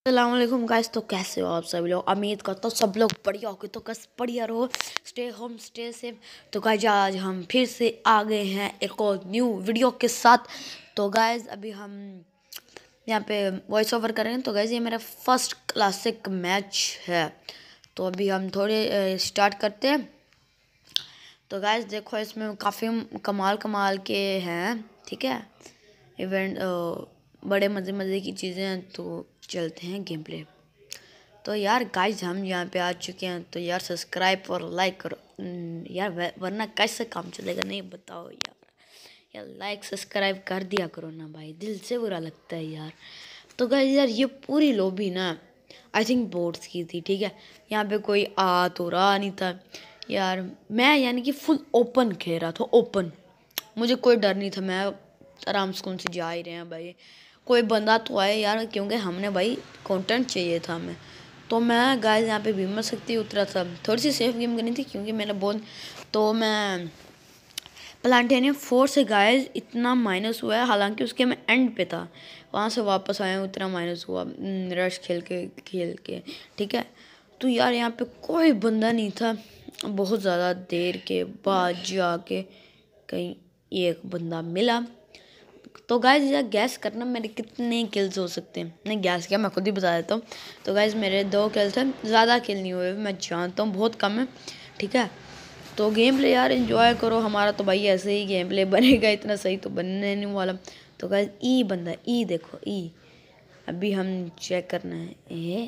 अस्सलामुअलैकुम गाइस। तो कैसे हो आप सभी लोग? उम्मीद करता हूँ सब लोग बढ़िया होगे। तो बस बढ़िया रहो, स्टे होम स्टे सेफ। तो गाइस आज हम फिर से आ गए हैं एक और न्यू वीडियो के साथ। तो गाइस अभी हम यहाँ पे वॉइस ओवर कर रहे हैं। तो गाइस ये मेरा फर्स्ट क्लासिक मैच है। तो अभी हम थोड़े स्टार्ट करते हैं। तो गाइस देखो इसमें काफ़ी कमाल के हैं, ठीक है। इवेंट बड़े मज़े की चीज़ें हैं। तो चलते हैं गेम प्ले। तो यार गाइस हम यहाँ पे आ चुके हैं। तो यार सब्सक्राइब और लाइक करो यार, वरना कैसे काम चलेगा, नहीं बताओ यार लाइक सब्सक्राइब कर दिया करो ना भाई, दिल से बुरा लगता है यार। तो गाइस यार ये पूरी लॉबी ना आई थिंक बोट्स की थी, ठीक है। यहाँ पे कोई आ तो रहा नहीं था यार। मैं यानी कि फुल ओपन खेल रहा था, ओपन, मुझे कोई डर नहीं था। मैं आराम से जा ही रहे हैं भाई, कोई बंदा तो आए यार, क्योंकि हमने भाई कंटेंट चाहिए था हमें। तो मैं गाइस यहाँ पे भीम शक्ति उतरा था। थोड़ी सी सेफ गेम करनी थी क्योंकि मैंने बहुत, तो मैं प्लांटेनियम 4 से गाइस इतना माइनस हुआ है, हालांकि उसके मैं एंड पे था, वहाँ से वापस आया हूँ, उतना माइनस हुआ रश खेल के, ठीक है। तो यार यहाँ पे कोई बंदा नहीं था। बहुत ज़्यादा देर के बाद जाके कहीं एक बंदा मिला। तो गाइस यार गैस करना मेरे कितने किल्स हो सकते हैं। नहीं गैस क्या, मैं खुद ही बता देता हूँ। तो गाइस मेरे 2 किल्स हैं, ज़्यादा किल नहीं हुए, मैं जानता हूँ बहुत कम है, ठीक है। तो गेम प्ले यार एंजॉय करो। हमारा तो भाई ऐसे ही गेम प्ले बनेगा, इतना सही तो बनने नहीं वाला। तो गाइस ई बंदा, ई देखो, ई अभी हम चेक करना है।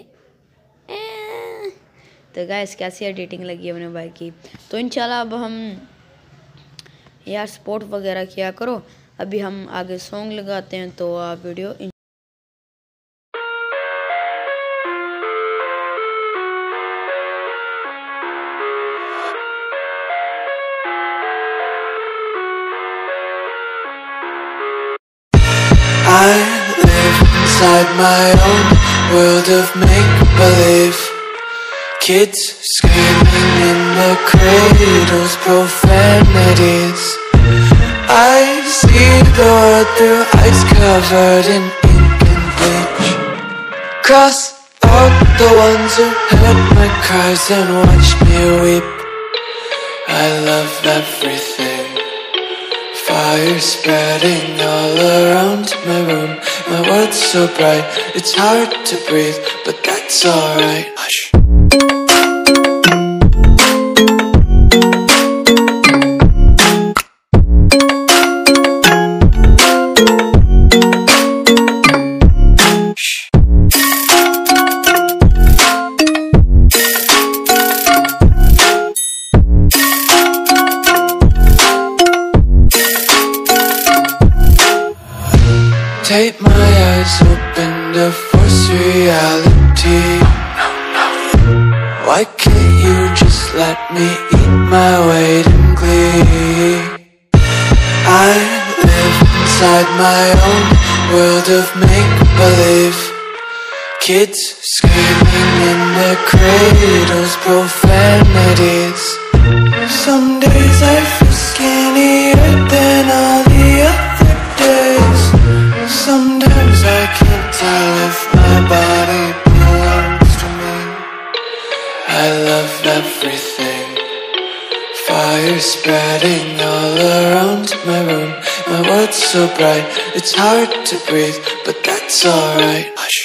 तो गाइस कैसी एडिटिंग लगी है अपने भाई की। तो इंशाल्लाह अब हम यार सपोर्ट वगैरह किया करो। अभी हम आगे सॉन्ग लगाते हैं, तो आप video I live inside my own world of make-believe. Kids screaming in the cradles, profanities. I see the world through eyes covered in ink and bleach. Cross out the ones who heard my cries and watched me weep. I love everything. Fire spreading all around my room. My world's so bright, it's hard to breathe, but that's alright. Hush. Tape my eyes open to force reality. Why can't you just let me eat my weight in glee? I live inside my own world of make-believe. Kids screaming in the cradles, profanities. Some days I feel skinnier than all the other days. Sometimes I can't tell if my body belongs to me. I love everything. Fire spreading all around my room. My world's so bright, it's hard to breathe, but that's alright. Hush.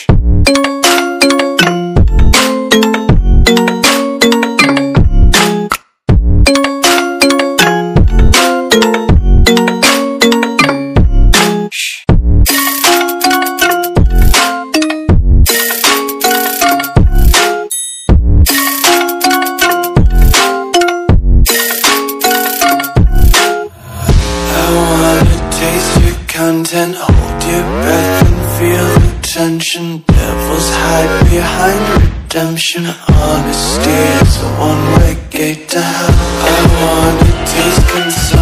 Content, hold your breath and feel the tension. Devils hide behind redemption. Honesty is a one-way gate to hell. I wanna taste consumption.